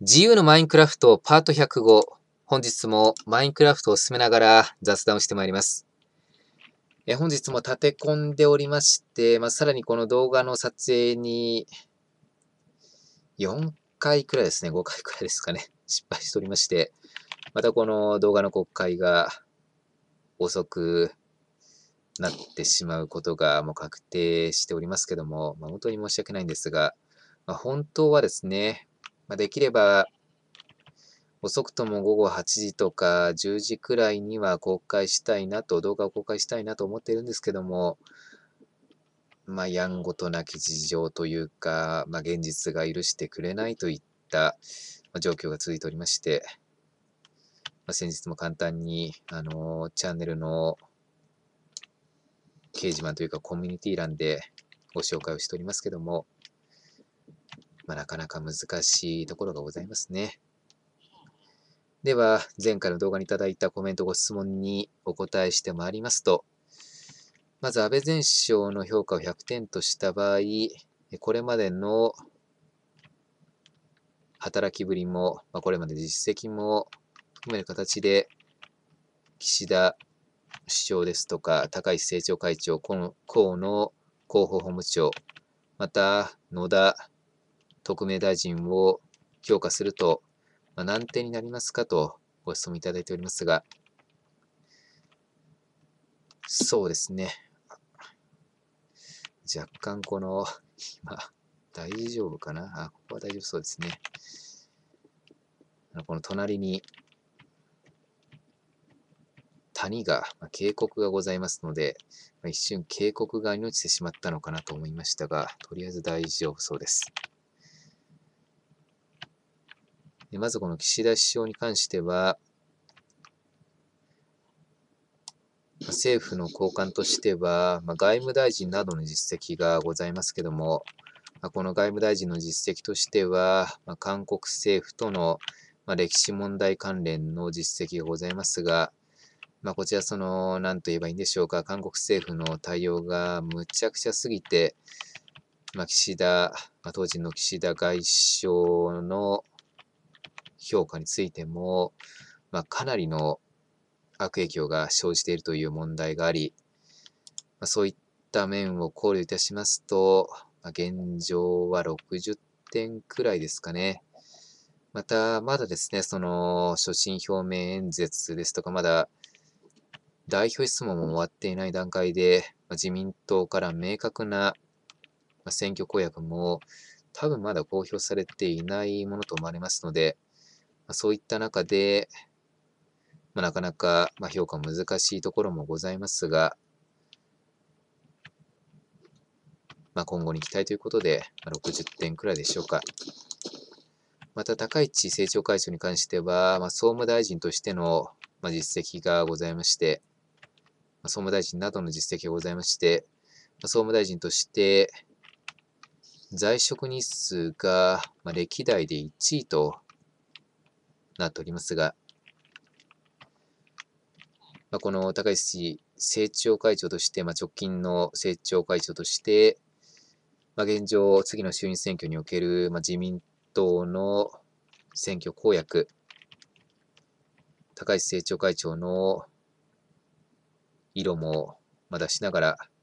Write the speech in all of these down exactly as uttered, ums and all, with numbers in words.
自由のマインクラフトパートひゃくご。本日もマインクラフトを進めながら雑談をしてまいります。え本日も立て込んでおりまして、まあ、さらにこの動画の撮影によんかいくらいですね、ごかいくらいですかね、失敗しておりまして、またこの動画の公開が遅くなってしまうことがもう確定しておりますけども、まあ、本当に申し訳ないんですが、まあ、本当はですね、まあ、できれば遅くとも午後はちじとかじゅうじくらいには公開したいなと、動画を公開したいなと思っているんですけども、まあ、やんごとなき事情というか、まあ、現実が許してくれないといった状況が続いておりまして、まあ、先日も簡単に、あのーチャンネルの掲示板というかコミュニティ欄でご紹介をしておりますけども、まあ、なかなか難しいところがございますね。では、前回の動画にいただいたコメントご質問にお答えしてまいりますと、まず安倍前首相の評価をひゃくてんとした場合、これまでの働きぶりも、まあ、これまで実績も含める形で、岸田首相ですとか、高市政調会長、河野広報本部長、また野田特命大臣を評価すると、まあ、何点になりますかとご質問いただいておりますが、そうですね。若干この、今、大丈夫かなあ、ここは大丈夫そうですね。この隣に谷が、まあ、渓谷がございますので、まあ、一瞬渓谷がに落ちてしまったのかなと思いましたが、とりあえず大丈夫そうです。でまずこの岸田首相に関しては、まあ、政府の高官としては、まあ、外務大臣などの実績がございますけども、まあ、この外務大臣の実績としては、まあ、韓国政府との、まあ、歴史問題関連の実績がございますが、まあ、こちら、その、なんと言えばいいんでしょうか、韓国政府の対応がむちゃくちゃすぎて、まあ、岸田、まあ、当時の岸田外相の評価についても、まあ、かなりの悪影響が生じているという問題があり、まあ、そういった面を考慮いたしますと、まあ、現状はろくじゅってんくらいですかね。また、まだですね、その、所信表明演説ですとか、まだ、代表質問も終わっていない段階で、まあ、自民党から明確な選挙公約も多分まだ公表されていないものと思われますので、まあ、そういった中で、まあ、なかなかまあ評価難しいところもございますが、まあ、今後に期待ということで、まあ、ろくじゅってんくらいでしょうか。また、高市政調会長に関しては、まあ、総務大臣としての、まあ、実績がございまして、まあ、総務大臣などの実績がございまして、まあ、総務大臣として、在職日数が、まあ、歴代でいちいとなっておりますが、まあ、この高市政調会長として、まあ、直近の政調会長として、まあ、現状、次の衆院選挙における、まあ、自民党の選挙公約、高市政調会長の色も、まあ、出しながら、ま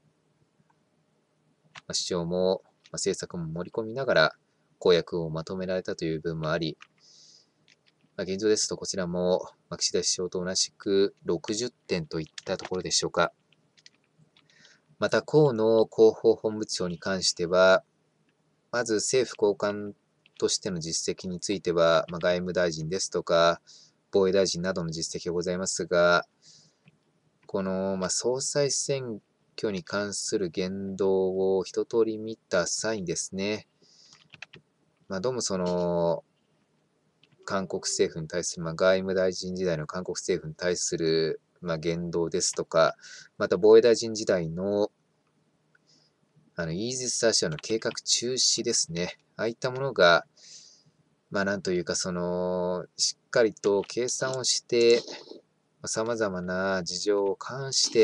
あ、主張も、まあ、政策も盛り込みながら、公約をまとめられたという部分もあり、まあ、現状ですと、こちらも、まあ、岸田首相と同じくろくじゅってんといったところでしょうか。また、河野広報本部長に関しては、まず政府高官としての実績については、まあ、外務大臣ですとか、防衛大臣などの実績がございますが、この、まあ、総裁選挙に関する言動を一通り見た際にですね、まあ、どうもその、韓国政府に対する、まあ、外務大臣時代の韓国政府に対する、まあ、言動ですとか、また防衛大臣時代のあのイージス・アショアの計画中止ですね。ああいったものが、まあなんというか、その、しっかりと計算をして、さまざまな事情を勘案して、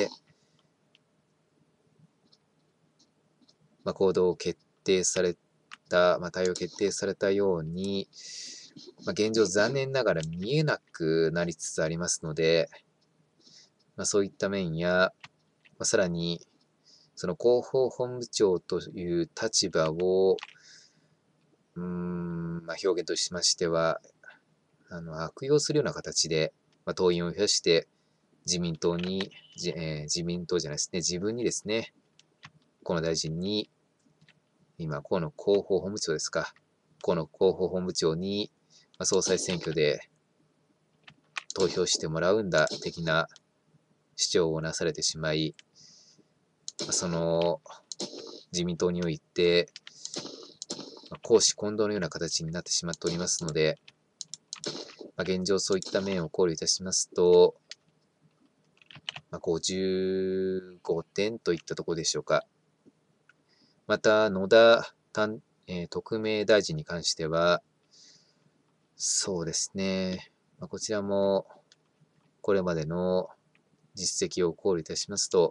まあ、行動を決定された、まあ、対応決定されたようにまあ、現状残念ながら見えなくなりつつありますので、まあ、そういった面や、まあ、さらに、その広報本部長という立場を、うーん、まあ、表現としましては、あの、悪用するような形で、まあ、党員を増やして、自民党に、じえー自民党じゃないですね、自分にですね、河野大臣に、今、河野広報本部長ですか、河野広報本部長に、まあ、総裁選挙で投票してもらうんだ、的な主張をなされてしまい、まあ、その、自民党において、まあ、公私混同のような形になってしまっておりますので、まあ、現状そういった面を考慮いたしますと、まあ、ごじゅうごてんといったところでしょうか。また、野田担、えー特命大臣に関しては、そうですね、まあ、こちらも、これまでの実績を考慮いたしますと、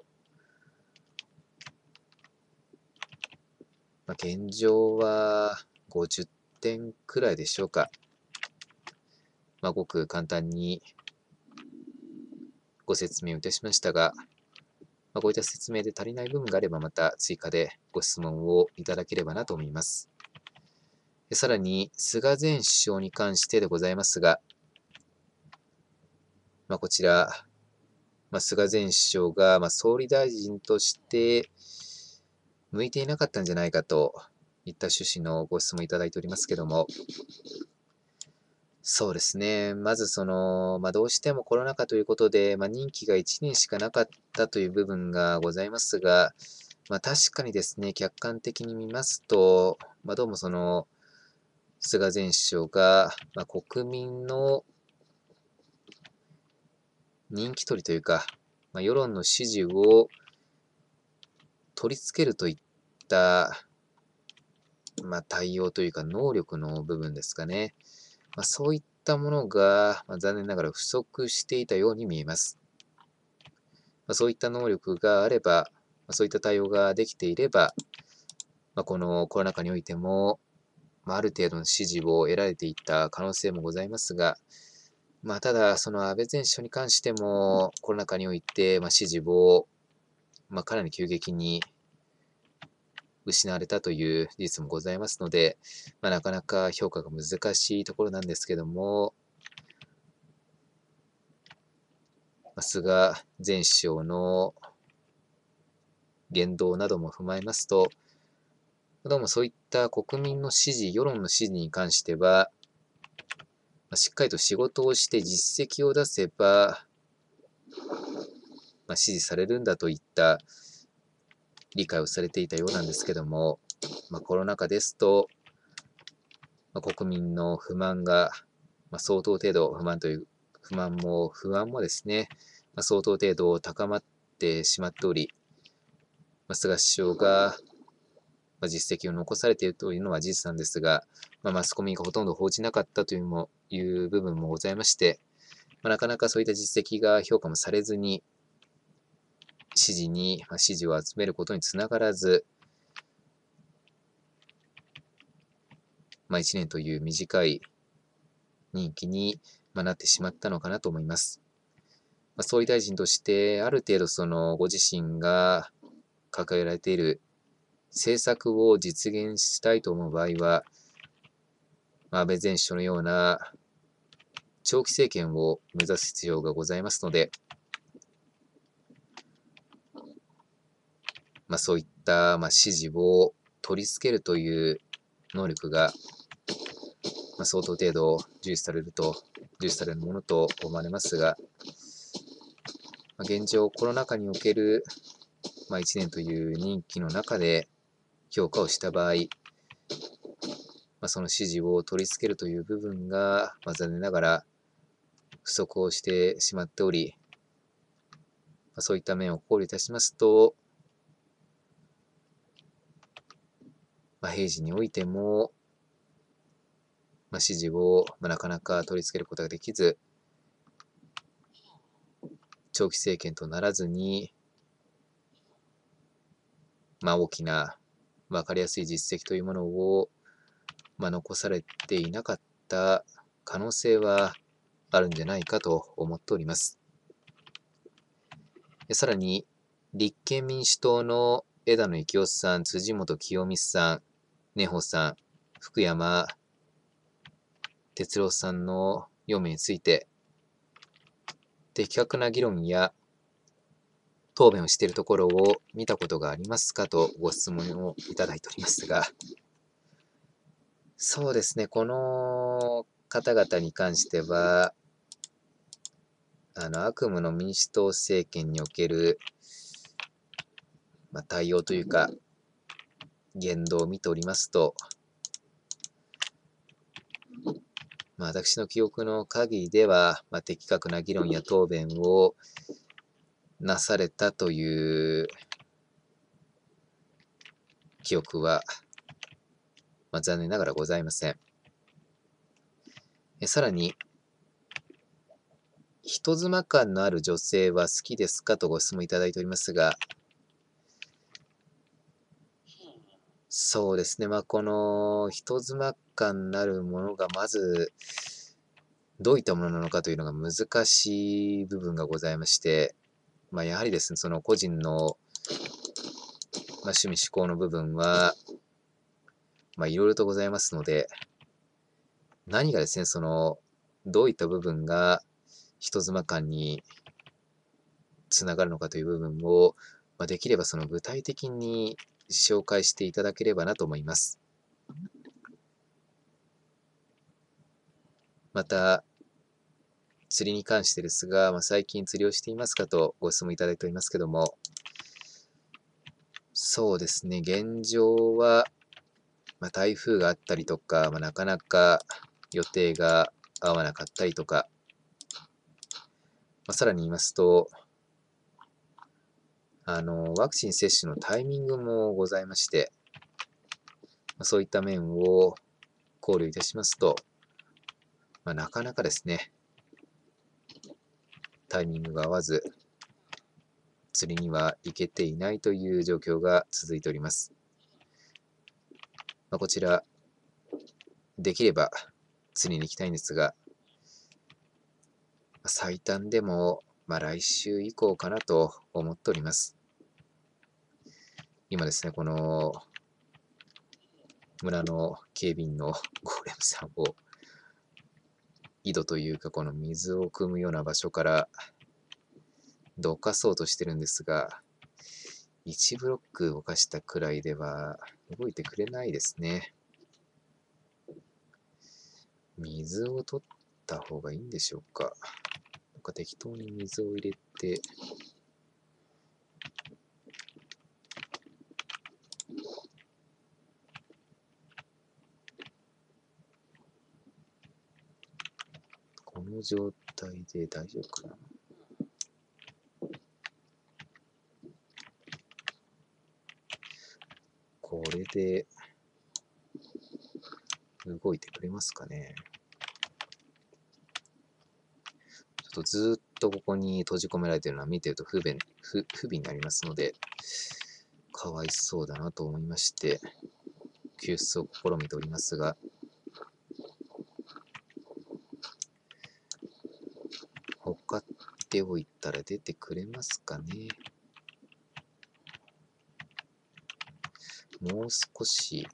まあ、現状はごじゅってんくらいでしょうか。まあ、ごく簡単にご説明をいたしましたが、まあ、こういった説明で足りない部分があればまた追加でご質問をいただければなと思います。でさらに、菅前首相に関してでございますが、まあ、こちら、まあ、菅前首相がまあ総理大臣として向いていなかったんじゃないかといった趣旨のご質問いただいておりますけども、そうですね。まずその、まあ、どうしてもコロナ禍ということで、まあ、任期がいちねんしかなかったという部分がございますが、まあ、確かにですね、客観的に見ますと、まあ、どうもその、菅前首相が、まあ、国民の人気取りというか、まあ、世論の支持を取り付けるといった、まあ、対応というか能力の部分ですかね。まあ、そういったものが、まあ、残念ながら不足していたように見えます。まあ、そういった能力があれば、まあ、そういった対応ができていれば、まあ、このコロナ禍においても、まあ、ある程度の支持を得られていた可能性もございますが、まあ、ただ、その安倍前首相に関しても、コロナ禍において、まあ、支持を、まあ、かなり急激に失われたという事実もございますので、まあ、なかなか評価が難しいところなんですけども、まあ、菅前首相の言動なども踏まえますと、どうもそういった国民の支持、世論の支持に関しては、まあ、しっかりと仕事をして実績を出せば、まあ、支持されるんだといった理解をされていたようなんですけども、まあ、コロナ禍ですと、まあ、国民の不満が、まあ、相当程度、不満という、不満も不安もですね、まあ、相当程度高まってしまっており、まあ、菅首相が、まあ、実績を残されているというのは事実なんですが、まあ、マスコミがほとんど報じなかったというもいう部分もございまして、まあ、なかなかそういった実績が評価もされずに、支持に、まあ、支持を集めることにつながらず、まあ、いちねんという短い任期に、まあ、なってしまったのかなと思います。まあ、総理大臣として、ある程度そのご自身が掲げられている政策を実現したいと思う場合は、まあ、安倍前首相のような長期政権を目指す必要がございますので、まあ、そういった、まあ、支持を取り付けるという能力が、まあ、相当程度重視されると、重視されるものと思われますが、まあ、現状コロナ禍における、まあ、いちねんという任期の中で評価をした場合、まあ、その支持を取り付けるという部分が、まあ、残念ながら不足をしてしまっており、まあ、そういった面を考慮いたしますと、まあ、平時においても、まあ、支持を、まあ、なかなか取り付けることができず、長期政権とならずに、まあ、大きな、わかりやすい実績というものを、まあ、残されていなかった可能性はあるんじゃないかと思っております。さらに、立憲民主党の枝野幸男さん、辻元清美さん、根穂さん、福山哲郎さんのよんめいについて、的確な議論や答弁をしているところを見たことがありますかとご質問をいただいておりますが、そうですね、この方々に関しては、あの悪夢の民主党政権における、まあ、対応というか、言動を見ておりますと、まあ、私の記憶の限りでは、まあ、的確な議論や答弁をなされたという記憶は、まあ、残念ながらございません。えさらに、人妻感のある女性は好きですかとご質問いただいておりますが、そうですね、まあ、この人妻感なるものがまず、どういったものなのかというのが難しい部分がございまして、まあ、やはりですね、その個人の、まあ、趣味思考の部分は、まあ、いろいろとございますので、何がですね、その、どういった部分が人妻感につながるのかという部分を、まあ、できればその具体的に紹介していただければなと思います。また、釣りに関してですが、まあ、最近釣りをしていますかとご質問いただいておりますけども、そうですね、現状は、まあ、台風があったりとか、まあ、なかなか予定が合わなかったりとか、まあ、さらに言いますと、あの、ワクチン接種のタイミングもございまして、まあ、そういった面を考慮いたしますと、まあ、なかなかですね、タイミングが合わず、釣りには行けていないという状況が続いております。まあ、こちら、できれば釣りに行きたいんですが、最短でも、まあ、来週以降かなと思っております。今ですね、この村の警備員のゴーレムさんを、井戸というか、この水を汲むような場所からどかそうとしてるんですが、いちブロック動かしたくらいでは動いてくれないですね。水を取った方がいいんでしょうか。なんか適当に水を入れて、この状態で大丈夫かな。これで動いてくれますかね。ちょっとずっとここに閉じ込められているのは見てると不便、不不備になりますので、かわいそうだなと思いまして、救出を試みておりますが、他っておいたら出てくれますかね。もう少し、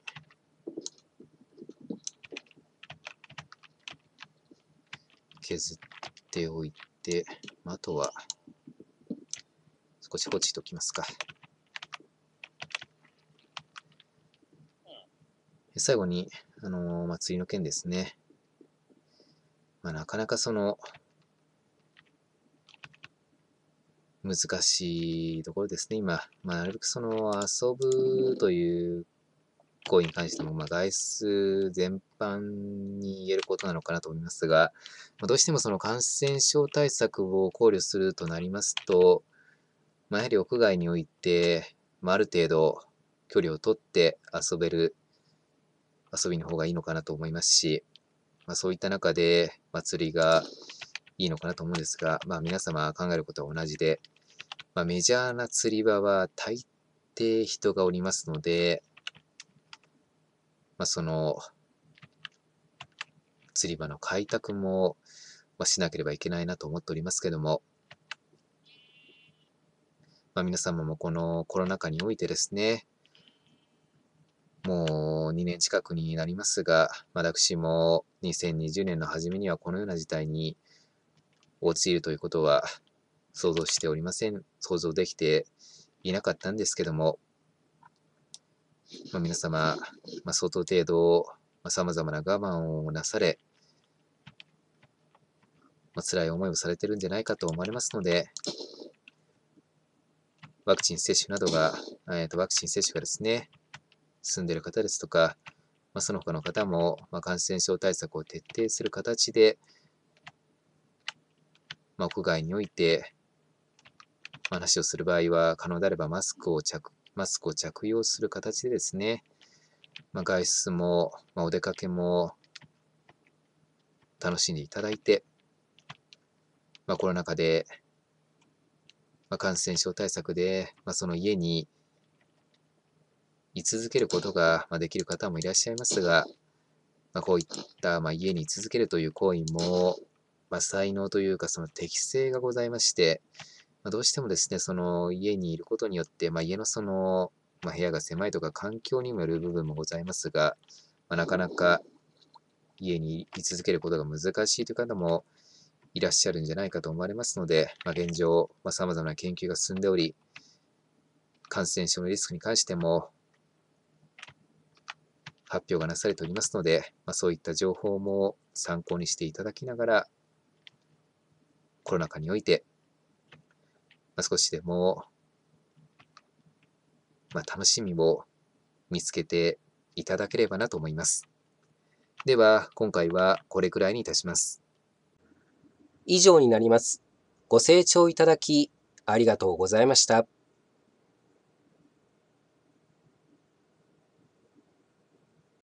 削っておいて、あとは、少し放置しておきますか。最後に、あのー、まあ、釣りの件ですね。まあ、なかなかその、難しいところですね、今。まあ、なるべくその、遊ぶという行為に関しても、まあ、外出全般に言えることなのかなと思いますが、まあ、どうしてもその感染症対策を考慮するとなりますと、まあ、やはり屋外において、まあ、ある程度距離をとって遊べる遊びの方がいいのかなと思いますし、まあ、そういった中で、まあ、釣りがいいのかなと思うんですが、まあ、皆様考えることは同じで、まあ、メジャーな釣り場は大抵人がおりますので、まあ、その釣り場の開拓も、まあ、しなければいけないなと思っておりますけども、まあ、皆様もこのコロナ禍においてですね、もうにねん近くになりますが、私もにせんにじゅうねんの初めにはこのような事態に陥るということは想像しておりません。想像できていなかったんですけども、まあ、皆様、まあ、相当程度、まあ、様々な我慢をなされ、まあ、辛い思いをされてるんじゃないかと思われますので、ワクチン接種などが、えーと、ワクチン接種がですね、進んでいる方ですとか、まあ、その他の方も、まあ、感染症対策を徹底する形で、まあ、屋外において、まあ、話をする場合は、可能であればマスクを着、マスクを着用する形でですね、まあ、外出も、まあ、お出かけも楽しんでいただいて、まあ、コロナ禍で、まあ、感染症対策で、まあ、その家に居続けることが、まあ、できる方もいらっしゃいますが、まあ、こういった、まあ、家に居続けるという行為も、まあ、才能というか、その適性がございまして、まあ、どうしてもですね、その家にいることによって、まあ、家のその、まあ、部屋が狭いとか環境にもよる部分もございますが、まあ、なかなか家に居続けることが難しいという方もいらっしゃるんじゃないかと思われますので、まあ、現状、まあ、様々な研究が進んでおり、感染症のリスクに関しても発表がなされておりますので、まあ、そういった情報も参考にしていただきながら、コロナ禍において、まあ、少しでも、まあ、楽しみを見つけていただければなと思います。では、今回はこれくらいにいたします。 以上になります。ご清聴いただきありがとうございました。